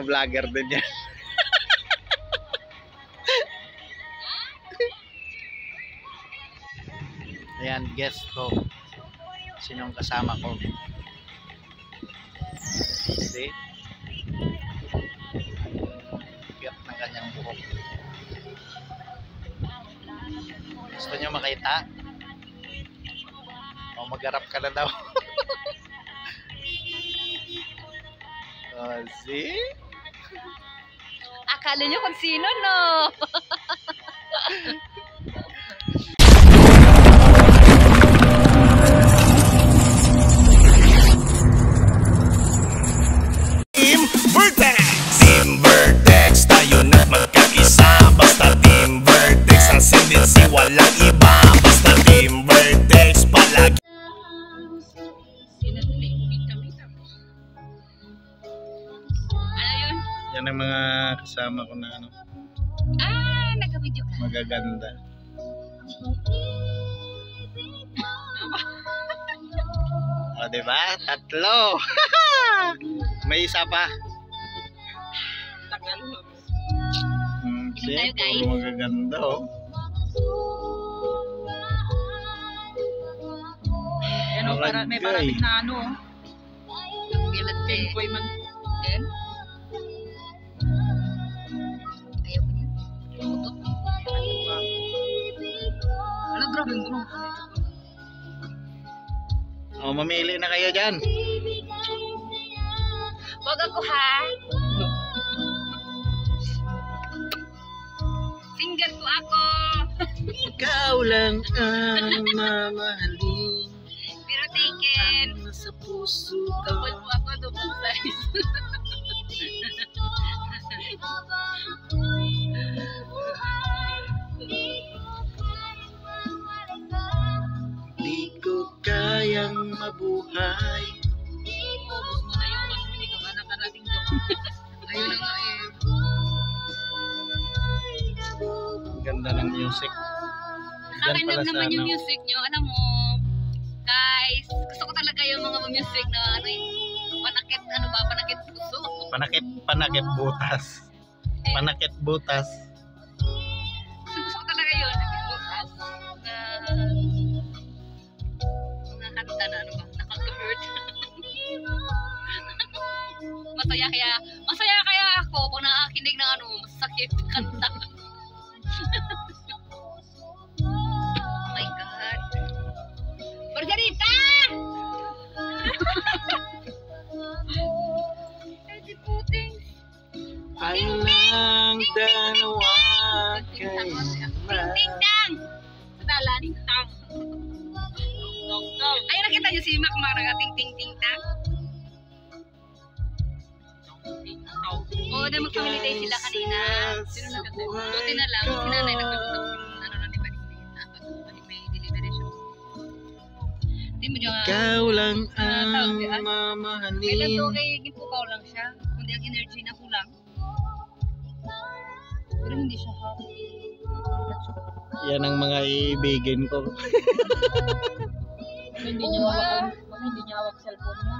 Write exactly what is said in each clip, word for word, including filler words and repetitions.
vlogger din yan. Ayan, guest ko. Sinong kasama ko? See? Biyak ng kanyang buhok. Gusto nyo makita? O magharap ka na daw. Oh, see? Akala nyo kung sino, no? Team Vertex! Team Vertex, tayo na't magkaisa. Basta Team Vertex, ang sindensi walang iba. Basta Team Vertex, palagi. Yan ang mga kasama ko na ano. Ah, nagka-video ka. Magaganda. O, diba? Tatlo. May isa pa. Hmm, Tingnan tayo, guys. puro magaganda, oh. Ano, para, may parating na ano. Pilat ka eh. Boy man. Then? Ayaw ko niya. Tutot. Ano, grabe mo. O, mamili na kayo dyan. Wag ako ha. Single po ako. Ikaw lang ang mamahalin. Pero taken. Ang nasa puso ko. Double po ako, double size. Di ko kayang mabuhay. Ubus mo na yung ano, hindi ka ba nakarating doon? Ayun na nga eh. Ganda ng music. Dyan Nakakainom pala sa naman yung ano. music nyo. Alam mo, guys, gusto ko talaga yung mga music na ano yung panakit, ano ba, panakit puso. Panakit, panakit butas. Panakit butas. Gusto, gusto ko talaga yun. Bukas. Na, mga kanta na ano ba, nakaka-hurt. Masaya kaya, masaya kaya ako kung nakakinig ng ano, masakit kanta. Oh my God. Margarita! Ay, di puting. Tayo lang dalawa Ting ting kailan. tang! Sa dalan. Ting tang. Dong dong. Ay, nakita niyo si Mac mga ting ting ting tang? Ting tang. Oo, na mag-family day sila kanina. Sino na kasi? Buti na lang, si nanay nagkalusap yung ano na ni Panis na pag may delivery siya. Hindi mo dyan. Ikaw lang ang May lang mamahalin. to kay gipukaw lang siya. Kundi ang energy na kulang. Pero hindi siya hot. Yan ang mga ibigin ko. Baka hindi niya hawak, baka hindi niya hawak cellphone niya.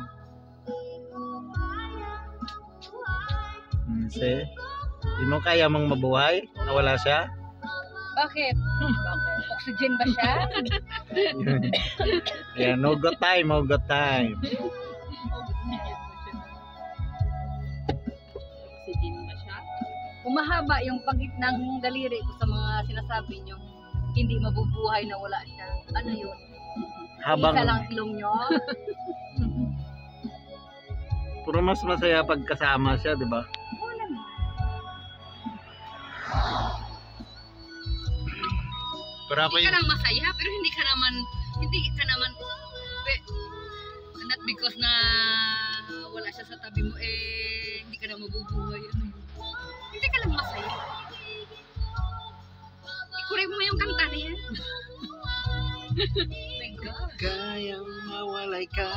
Hmm, see? Di mo kaya mong mabuhay? Nawala siya? Bakit? Bakit? Oxygen ba siya? Yan, no got time, no got time. Oxygen ba siya? Umahaba yung pagit ng daliri ko sa mga sinasabi nyo. Hindi mabubuhay na wala siya. Ano yun? Habang, Isa lang ilong nyo? puro mas masaya pag kasama siya, di ba? Wala na. Pero ako Hindi ka yung, lang masaya, pero hindi ka naman, hindi ka naman, eh, not because na wala siya sa tabi mo, eh, hindi ka na mabubuhay. Ano yun? Hindi ka lang masaya. Ikurin mo yung kanta na yan. Oh my God. kayang mawalay ka.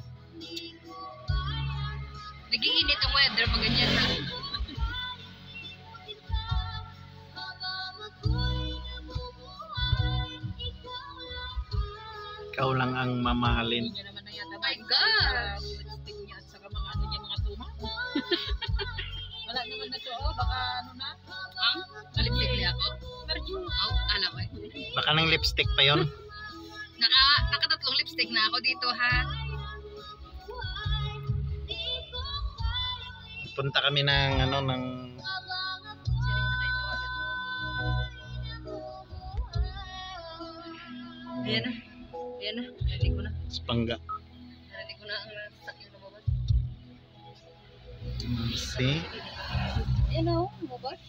Nag-iinit ang weather pag ganyan na. Ikaw lang ang mamahalin. Hindi niya naman na yata. Oh my God. Lipstick niya at saka mga ano niya, mga tuma. Kanang lipstick pa yon. Naka, nakatatlong lipstick na ako dito, ha? Punta kami ng ano ng Sino yung nakitawagan? Ayan na. Ayan na. Narinig ko na. Spangga. Narinig ko na ang sakyan lumabas. See? Ayan na, oh. Lumabas.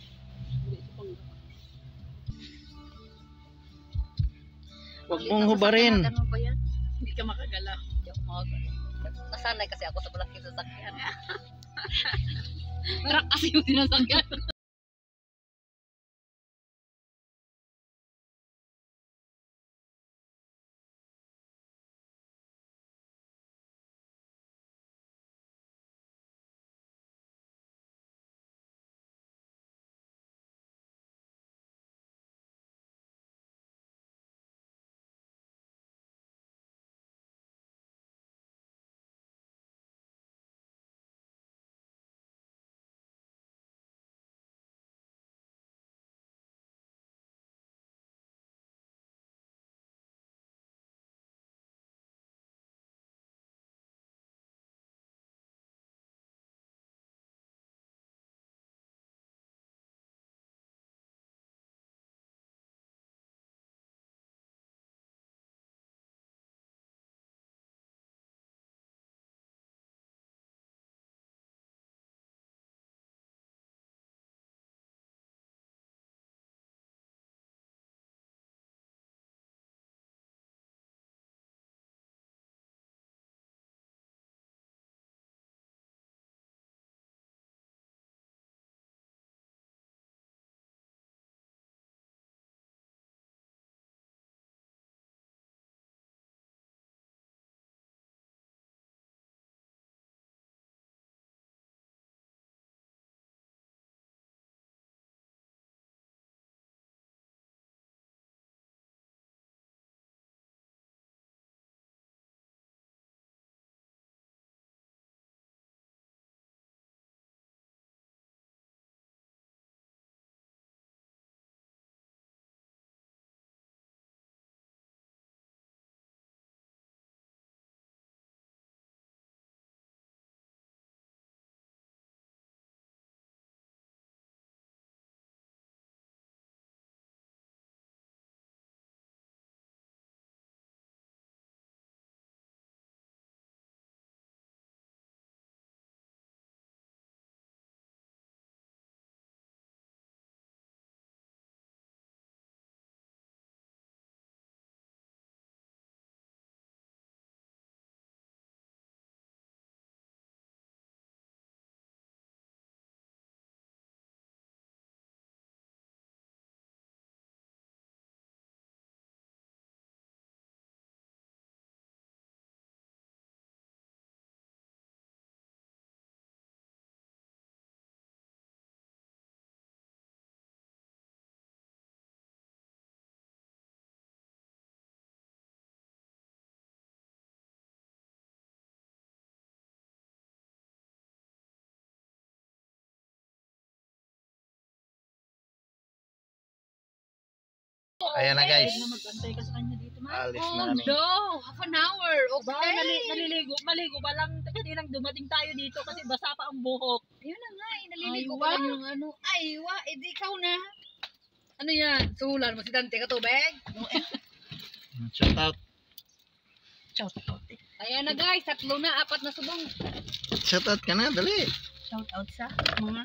Huwag mong hubarin. Ano ba yan? Hindi ka makagalaw. Hindi ako makagano. Nasanay kasi ako sa malaking sasakyan. Truck kasi yung sinasakyan. Ayan na guys. Magantay ka sa kanya dito, ma. Alis Oh, na kami. no. Half an hour. Ba, Okay. nali, naliligo, maligo ba lang kaninang dumating tayo dito kasi basa pa ang buhok. Ayun na nga, eh, naliligo Aywa. ko lang yung ano. Aywa, edi ikaw na. Ano yan? Sulan mo si Dante ka tubig? Shout out. Shout out. Ayan na guys, tatlo na, apat na subong. Shout out ka na, dali. Shout out sa mga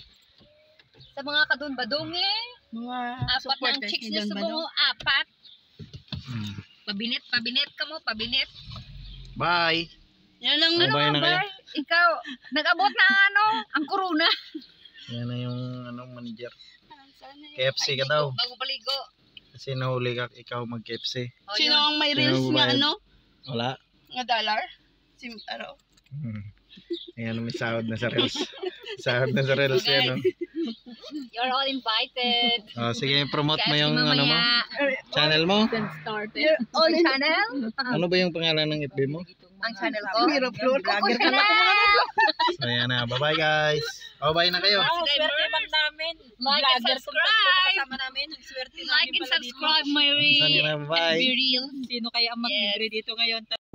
Sa mga kadun-badungi, mga apat na ang supporters chicks ni niya Don subong, Badong. oh, apat. Hmm. Pabinit, pabinit ka mo, pabinit. Bye. Yan lang Ano Ano ba yun nga na ba? kayo? Ikaw, nag-abot na ano, ang corona. Yan na yung ano, manager. Sana K F C ka daw. Bago paligo. Kasi nahuli ka, ikaw mag K F C. Oh, Sino yun. ang may Sino reels ang nga bayad? ano? Wala. Nga dollar? Si Araw. Hmm. Ayan, may sahod na sa Reels. Sahod na sa Reels yan. Oh. You're all invited. Oh, sige, promote mo Kasi yung ano mo, mamaya, channel mo. started. All channel? Ano ba yung pangalan ng F B mo? Ang channel ko? Vlogger ka na. So, ayan na. Bye-bye guys. Bye-bye na kayo. Wow, swerte man namin. Like and Vlogger tong tatlo na subscribe. kasama namin. Ang swerte namin Like and pala dito. subscribe my Saan yun na? Bye. F B Reels. Sino kaya ang mag-libre dito ngayon?